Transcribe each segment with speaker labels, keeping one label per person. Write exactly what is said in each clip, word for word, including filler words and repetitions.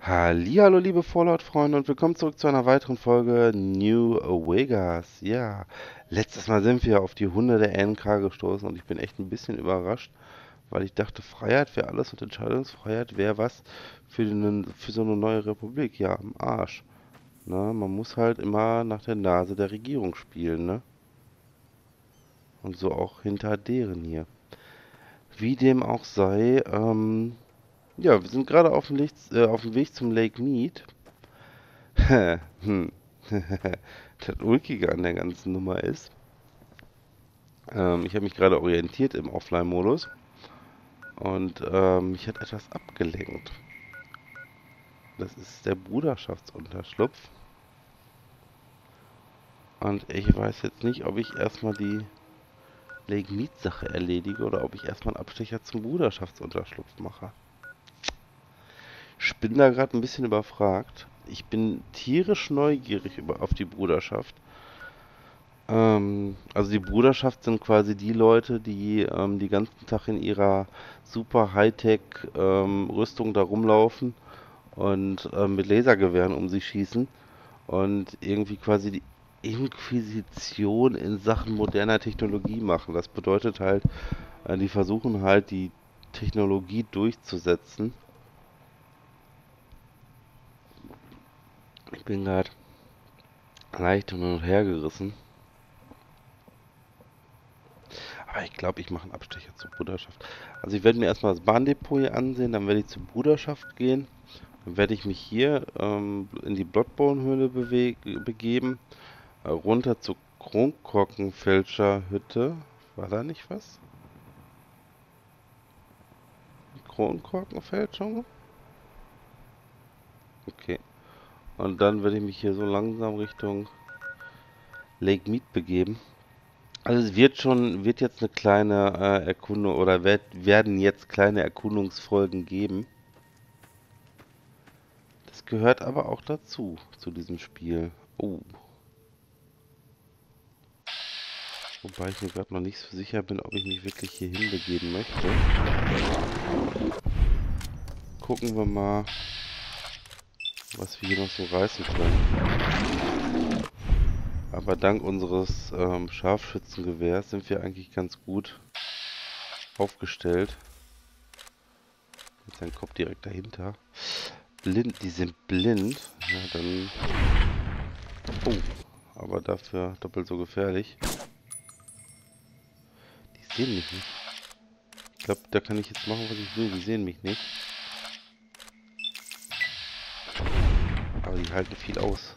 Speaker 1: Hallihallo, liebe Fallout-Freunde und willkommen zurück zu einer weiteren Folge New Vegas. Ja, letztes Mal sind wir auf die Hunde der N K gestoßen und ich bin echt ein bisschen überrascht, weil ich dachte, Freiheit wäre alles und Entscheidungsfreiheit wäre was für, den, für so eine neue Republik. Ja, am Arsch. Na, man muss halt immer nach der Nase der Regierung spielen, ne? Und so auch hinter deren hier. Wie dem auch sei, ähm, ja, wir sind gerade auf dem, Licht, äh, auf dem Weg zum Lake Mead. Hm. Das Ulkige an der ganzen Nummer ist, ähm, ich habe mich gerade orientiert im Offline-Modus und ähm, mich hat etwas abgelenkt. Das ist der Bruderschaftsunterschlupf. Und ich weiß jetzt nicht, ob ich erstmal die Lake Mead-Sache erledige oder ob ich erstmal einen Abstecher zum Bruderschaftsunterschlupf mache. Ich bin da gerade ein bisschen überfragt. Ich bin tierisch neugierig über, auf die Bruderschaft. Ähm, also die Bruderschaft sind quasi die Leute, die ähm, die ganzen Tag in ihrer super Hightech ähm, Rüstung da rumlaufen und ähm, mit Lasergewehren um sich schießen und irgendwie quasi die Inquisition in Sachen moderner Technologie machen. Das bedeutet halt, äh, die versuchen halt die Technologie durchzusetzen. Ich bin gerade leicht hin und her gerissen. Aber ich glaube, ich mache einen Abstecher zur Bruderschaft. Also ich werde mir erstmal das Bahndepot hier ansehen, dann werde ich zur Bruderschaft gehen. Dann werde ich mich hier ähm, in die Bloodborne-Höhle begeben. Äh, runter zur Kronkorkenfälscherhütte. War da nicht was? Kronkorkenfälschung? Okay. Und dann werde ich mich hier so langsam Richtung Lake Mead begeben. Also es wird schon, wird jetzt eine kleine äh, Erkundung oder werd, werden jetzt kleine Erkundungsfolgen geben. Das gehört aber auch dazu, zu diesem Spiel. Oh. Wobei ich mir gerade noch nicht so sicher bin, ob ich mich wirklich hier hinbegeben möchte. Gucken wir mal, was wir hier noch so reißen können. Aber dank unseres ähm, Scharfschützengewehrs sind wir eigentlich ganz gut aufgestellt. Mit seinem Kopf direkt dahinter. Blind, die sind blind. Ja, dann... Oh, aber dafür doppelt so gefährlich. Die sehen mich nicht. Ich glaube, da kann ich jetzt machen, was ich will. Die sehen mich nicht. Aber die halten viel aus.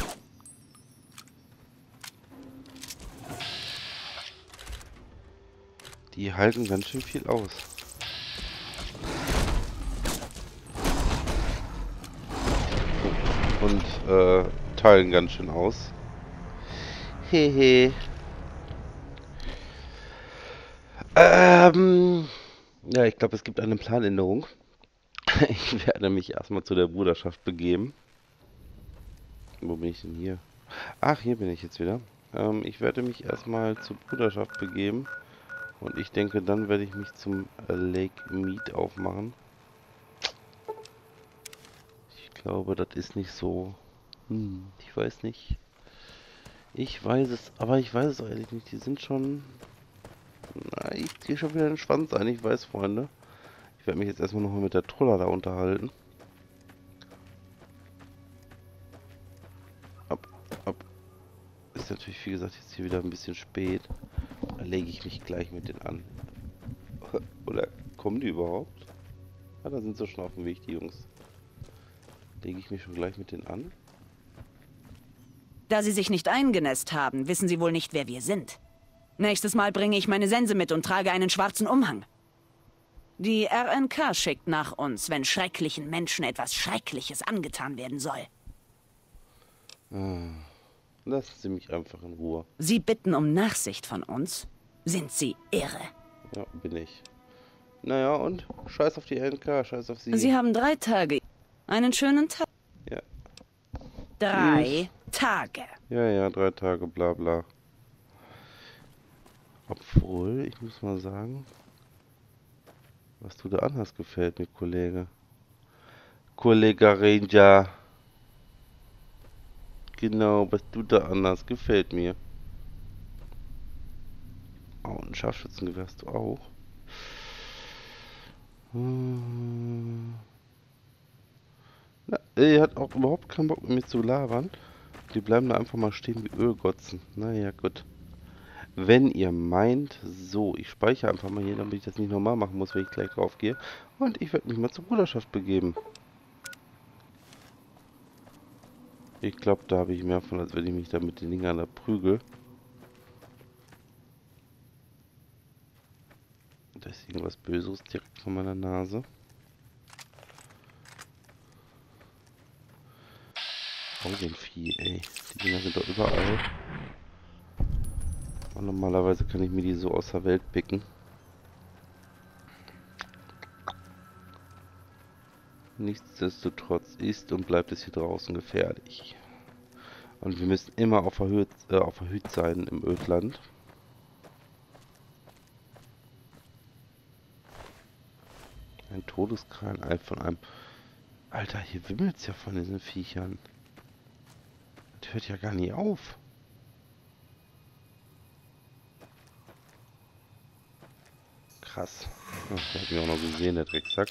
Speaker 1: Die halten ganz schön viel aus. Und äh, teilen ganz schön aus. Hehe. Ähm, ja, ich glaube, es gibt eine Planänderung. Ich werde mich erstmal zu der Bruderschaft begeben. Wo bin ich denn hier? Ach, hier bin ich jetzt wieder. Ähm, ich werde mich erstmal zur Bruderschaft begeben. Und ich denke, dann werde ich mich zum äh, Lake Mead aufmachen. Ich glaube, das ist nicht so... Hm, ich weiß nicht. Ich weiß es, aber ich weiß es eigentlich nicht. Die sind schon... Na, ich ziehe schon wieder den Schwanz ein, ich weiß, Freunde. Ich werde mich jetzt erstmal nochmal mit der Troller da unterhalten. Ab, ab. Ist natürlich, wie gesagt, jetzt hier wieder ein bisschen spät. Da lege ich mich gleich mit denen an. Oder kommen die überhaupt? Ah, da sind sie schon auf dem Weg, die Jungs. Lege ich mich schon gleich mit denen an?
Speaker 2: Da Sie sich nicht eingenässt haben, wissen Sie wohl nicht, wer wir sind. Nächstes Mal bringe ich meine Sense mit und trage einen schwarzen Umhang. Die R N K schickt nach uns, wenn schrecklichen Menschen etwas Schreckliches angetan werden soll.
Speaker 1: Ah, lassen Sie mich einfach in Ruhe.
Speaker 2: Sie bitten um Nachsicht von uns? Sind Sie irre?
Speaker 1: Ja, bin ich. Naja, und? Scheiß auf die N K, scheiß auf Sie.
Speaker 2: Sie haben drei Tage. Einen schönen Tag.
Speaker 1: Ja.
Speaker 2: Drei
Speaker 1: Tschüss.
Speaker 2: Tage.
Speaker 1: Ja, ja, drei Tage, bla bla. Obwohl, ich muss mal sagen, was du da anhast, gefällt mir, Kollege. Kollege Ranger. Genau, was du da anders gefällt mir. Oh, ein Scharfschützengewehr hast du auch. Hm. Na, er hat auch überhaupt keinen Bock mit mir zu labern. Die bleiben da einfach mal stehen wie Ölgotzen. Naja, gut. Wenn ihr meint, so, ich speichere einfach mal hier, damit ich das nicht nochmal machen muss, wenn ich gleich drauf gehe. Und ich werde mich mal zur Bruderschaft begeben. Ich glaube, da habe ich mehr von, als wenn ich mich da mit den Dingern da prügel. Da ist irgendwas Böses direkt vor meiner Nase. Oh, so ein Vieh, ey. Die Dinger sind doch überall. Und normalerweise kann ich mir die so aus der Welt picken. Nichtsdestotrotz ist und bleibt es hier draußen gefährlich. Und wir müssen immer auf der Höhe, äh, auf der Hut sein im Ödland. Ein Todeskrallen von einem... Alter, hier wimmelt's ja von diesen Viechern. Das hört ja gar nie auf. Krass. Oh, der hat mich auch noch gesehen, der Drecksack.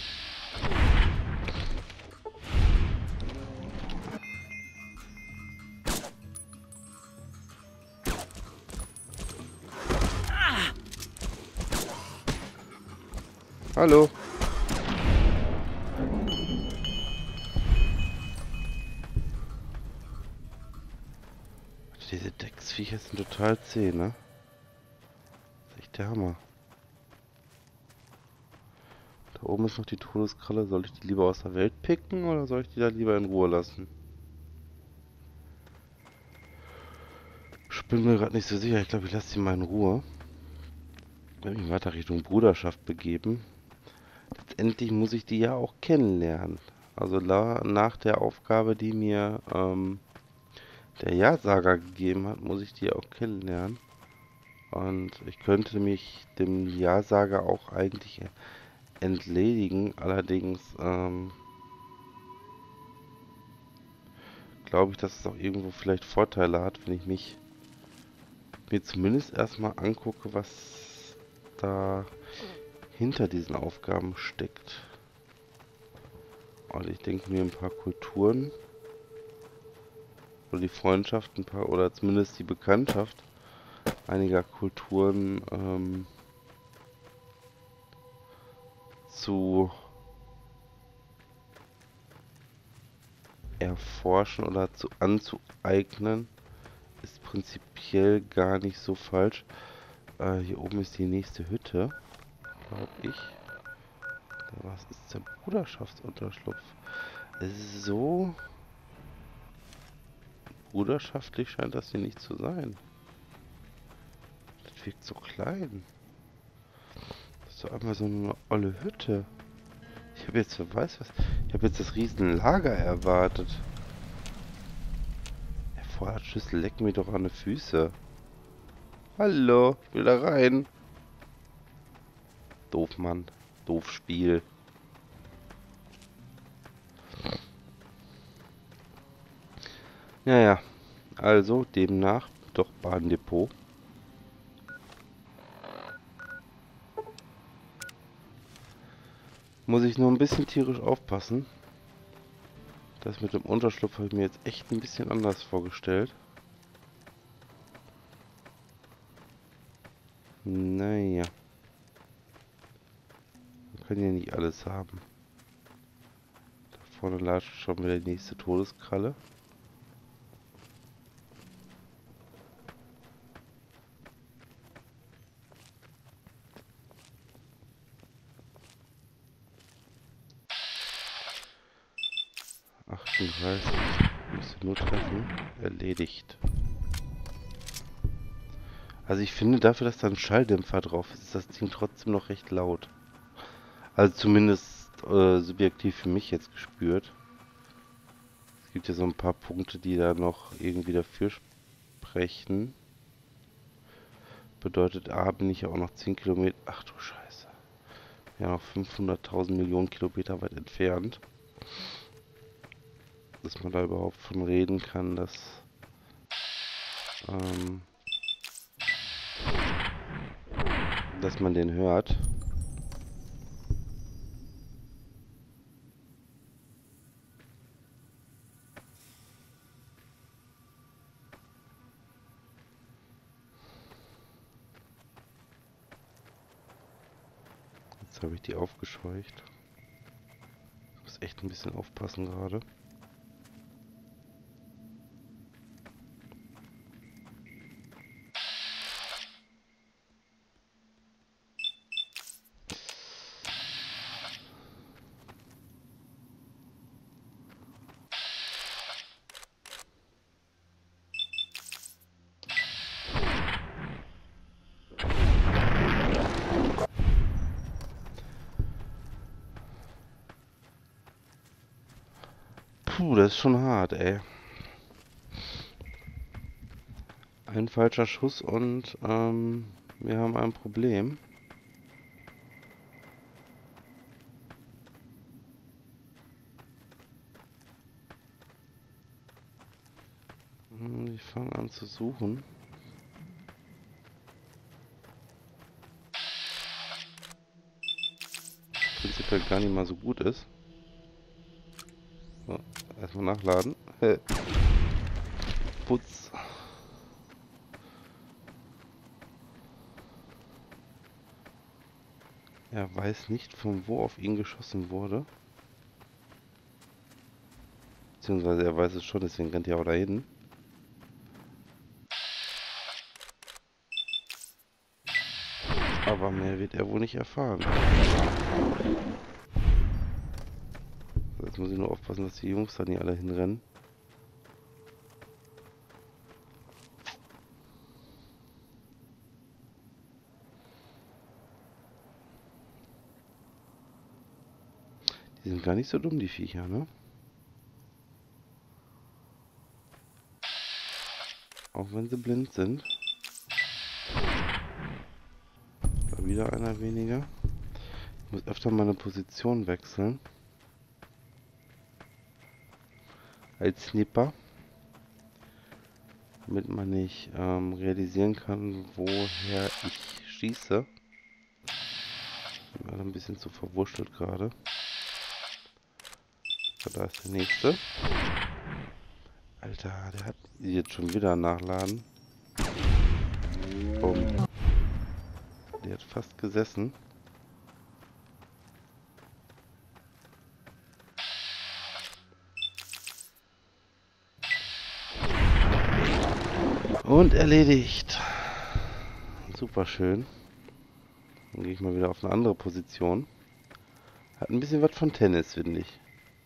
Speaker 1: Hallo. Diese Drecksviecher sind total zäh, ne? Das ist echt der Hammer. Da oben ist noch die Todeskralle. Soll ich die lieber aus der Welt picken oder soll ich die da lieber in Ruhe lassen? Ich bin mir gerade nicht so sicher. Ich glaube, ich lasse die mal in Ruhe. Ich werde mich weiter Richtung Bruderschaft begeben. Letztendlich muss ich die ja auch kennenlernen. Also nach der Aufgabe, die mir ähm, der Ja-Sager gegeben hat, muss ich die auch kennenlernen. Und ich könnte mich dem Ja-Sager auch eigentlich entledigen. Allerdings ähm, glaube ich, dass es auch irgendwo vielleicht Vorteile hat, wenn ich mich mir zumindest erstmal angucke, was da hinter diesen Aufgaben steckt. Und ich denke mir ein paar Kulturen oder die Freundschaft, ein paar oder zumindest die Bekanntschaft einiger Kulturen ähm, zu erforschen oder zu anzueignen, ist prinzipiell gar nicht so falsch. Äh, hier oben ist die nächste Hütte, glaube ich. Was ist der Bruderschaftsunterschlupf? Es ist so bruderschaftlich scheint das hier nicht zu sein. Das wirkt so klein. Das ist doch einmal so eine olle Hütte. Ich habe jetzt, wer weiß was, ich habe jetzt das Riesenlager erwartet. Der Vorratschlüssel leckt mir doch an die Füße. Hallo, ich will da rein. Doof, Mann. Doof Spiel. Ja, ja. Also, demnach doch Bahndepot. Muss ich nur ein bisschen tierisch aufpassen. Das mit dem Unterschlupf habe ich mir jetzt echt ein bisschen anders vorgestellt. Naja. Wir können ja nicht alles haben. Da vorne latscht schon wieder die nächste Todeskralle. achtunddreißig. Müsste nur treffen. Erledigt. Also ich finde, dafür, dass da ein Schalldämpfer drauf ist, ist das Ding trotzdem noch recht laut. Also zumindest äh, subjektiv für mich jetzt gespürt. Es gibt ja so ein paar Punkte, die da noch irgendwie dafür sprechen. Bedeutet, A, bin ich ja auch noch zehn Kilometer... Ach du Scheiße. Ja, noch fünfhunderttausend Millionen Kilometer weit entfernt. Dass man da überhaupt von reden kann, dass ähm, dass man den hört. Jetzt habe ich die aufgescheucht. Ich muss echt ein bisschen aufpassen gerade. Puh, das ist schon hart, ey. Ein falscher Schuss und ähm, wir haben ein Problem. Hm, ich fange an zu suchen. Prinzipiell gar nicht mal so gut ist. So, erstmal nachladen. Hey. Putz. Er weiß nicht, von wo auf ihn geschossen wurde. Beziehungsweise er weiß es schon, deswegen rennt er auch dahin. Aber mehr wird er wohl nicht erfahren. So, jetzt muss ich nur aufpassen, dass die Jungs da nicht alle hinrennen. Die sind gar nicht so dumm, die Viecher, ne? Auch wenn sie blind sind. Da wieder einer weniger. Ich muss öfter meine Position wechseln. Als Sniper. Damit man nicht ähm, realisieren kann, woher ich schieße. Ich bin ein bisschen zu verwurschtelt gerade. So, da ist der nächste. Alter, der hat jetzt schon wieder nachladen. Bumm. Der hat fast gesessen. Und erledigt. Super schön. Dann gehe ich mal wieder auf eine andere Position. Hat ein bisschen was von Tennis, finde ich.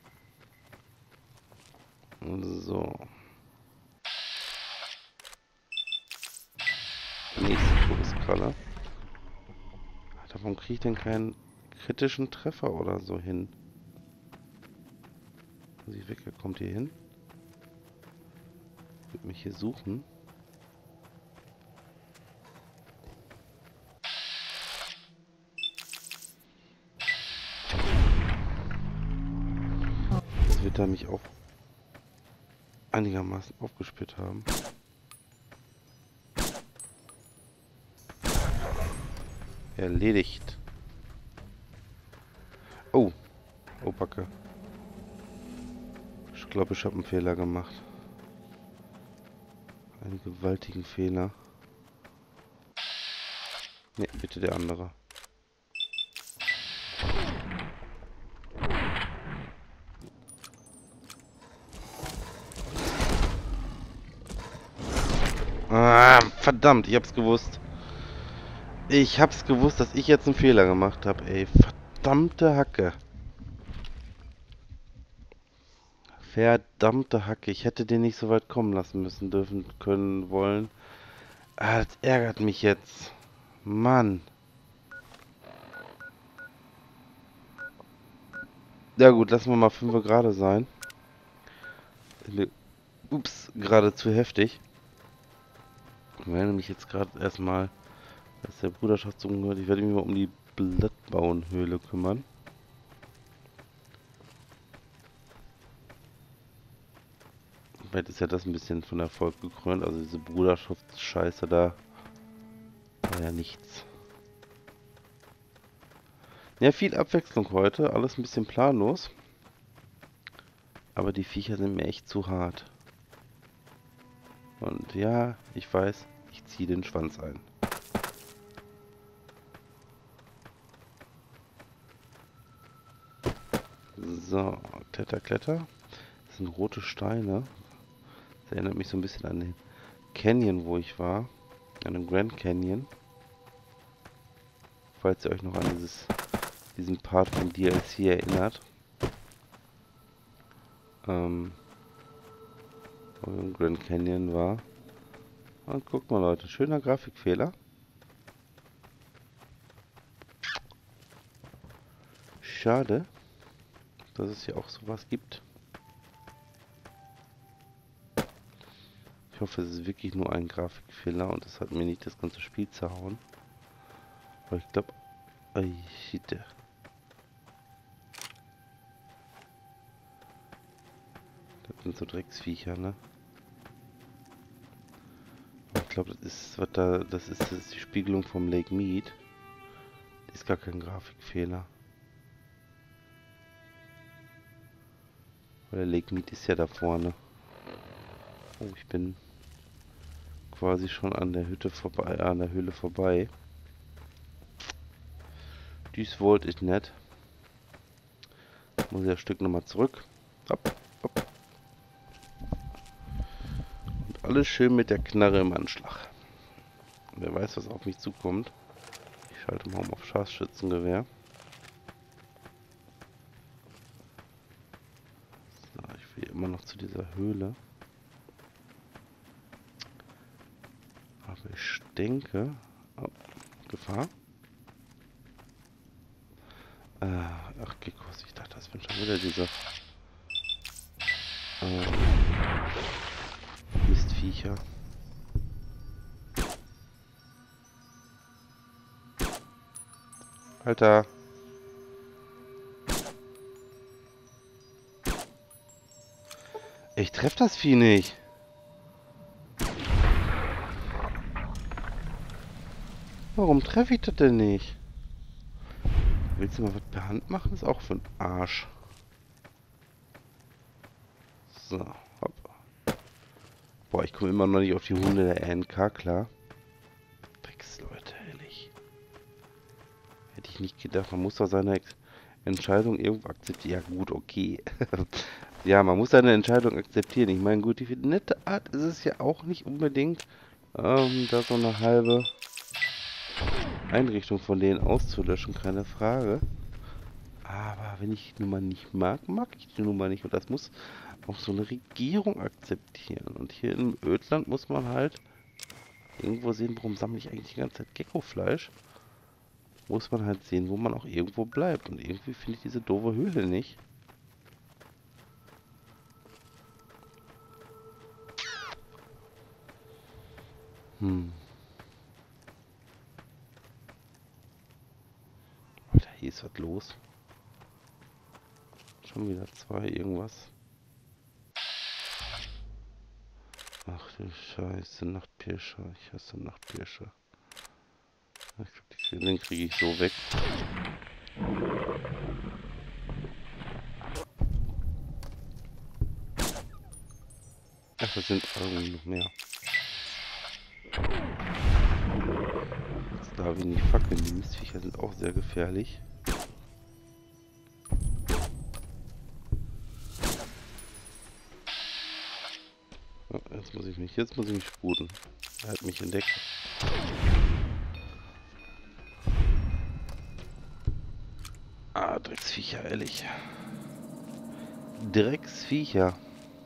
Speaker 1: So. Nächste Todeskralle. Alter, warum kriege ich denn keinen kritischen Treffer oder so hin? Muss ich weg, er kommt hier hin. Wird mich hier suchen. Jetzt wird er mich auch einigermaßen aufgespürt haben. Erledigt. Oh. Oh, Backe. Ich glaube, ich habe einen Fehler gemacht. Einen gewaltigen Fehler. Ne, bitte der andere. Ah, verdammt, ich hab's gewusst. Ich hab's gewusst, dass ich jetzt einen Fehler gemacht habe, ey. Verdammte Hacke. Verdammte Hacke. Ich hätte den nicht so weit kommen lassen müssen, dürfen, können, wollen. Ah, das ärgert mich jetzt. Mann. Ja gut, lassen wir mal fünf gerade sein. Ups, gerade zu heftig. Ich werde mich jetzt gerade erstmal, dass der Bruderschaftssohn gehört, ich werde mich mal um die Blattbauenhöhle kümmern. Vielleicht ist ja das ein bisschen von Erfolg gekrönt. Also diese Bruderschaftsscheiße da war ja nichts. Ja, viel Abwechslung heute. Alles ein bisschen planlos. Aber die Viecher sind mir echt zu hart. Und ja, ich weiß, ich ziehe den Schwanz ein. So, Kletter, Kletter. Das sind rote Steine. Das erinnert mich so ein bisschen an den Canyon, wo ich war. An den Grand Canyon. Falls ihr euch noch an dieses, diesen Part vom D L C erinnert. Ähm, wo wir im Grand Canyon war. Und guckt mal Leute, schöner Grafikfehler. Schade, dass es hier auch sowas gibt. Ich hoffe, es ist wirklich nur ein Grafikfehler und es hat mir nicht das ganze Spiel zerhauen. Aber ich glaube... Ey, shit. Das sind so Drecksviecher, ne? Ich glaube, das ist, was da, das ist, das ist die Spiegelung vom Lake Mead. Das ist gar kein Grafikfehler. Weil der Lake Mead ist ja da vorne. Oh, ich bin quasi schon an der Hütte vorbei, an der Höhle vorbei. Dies wollte ich nicht. Muss ich das Stück nochmal zurück. Hopp, hopp. Und alles schön mit der Knarre im Anschlag. Wer weiß, was auf mich zukommt. Ich schalte mal um auf Scharfschützengewehr. So, ich will immer noch zu dieser Höhle. Aber ich denke... Oh, Gefahr. Äh, ach, Geckos, ich dachte, das wären schon wieder diese... Äh, Mistviecher. Alter. Ich treffe das Vieh nicht. Warum treffe ich das denn nicht? Willst du mal was per Hand machen? Das ist auch für ein Arsch. So, hopp. Boah, ich komme immer noch nicht auf die Hunde der A N K klar. Drecksleute, ehrlich. Hätte ich nicht gedacht, man muss doch seine Ex Entscheidung irgendwo akzeptieren. Ja gut, okay. Ja, man muss seine Entscheidung akzeptieren. Ich meine, gut, die nette Art ist es ja auch nicht unbedingt, ähm, da so eine halbe Einrichtung von denen auszulöschen, keine Frage. Aber wenn ich die Nummer nicht mag, mag ich die Nummer nicht. Und das muss auch so eine Regierung akzeptieren. Und hier im Ödland muss man halt irgendwo sehen, warum sammle ich eigentlich die ganze Zeit Geckofleisch. Muss man halt sehen, wo man auch irgendwo bleibt. Und irgendwie finde ich diese doofe Höhle nicht. Hm. Alter, hier ist was los. Schon wieder zwei irgendwas. Ach du Scheiße, Nachtpirscher. Ich hasse Nachtpirscher. Ich glaube, den kriege ich so weg. Ach, das sind irgendwie noch mehr. Jetzt darf ich nicht fackeln. Die Mistviecher sind auch sehr gefährlich. Oh, jetzt muss ich mich, jetzt muss ich mich sputen. Er hat mich entdeckt. Ah, Drecksviecher, ehrlich. Drecksviecher.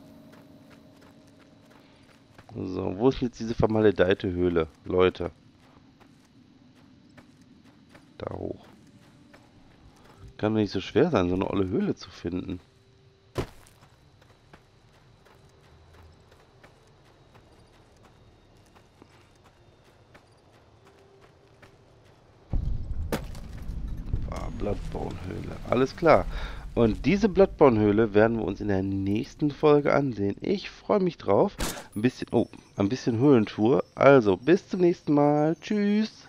Speaker 1: So, wo ist jetzt diese vermaledeite Höhle? Leute. Da hoch. Kann doch nicht so schwer sein, so eine olle Höhle zu finden. Ah, Bloodborne-Höhle. Alles klar. Und diese Bloodborne-Höhle werden wir uns in der nächsten Folge ansehen. Ich freue mich drauf. Ein bisschen, oh, ein bisschen Höhlentour. Also, bis zum nächsten Mal. Tschüss.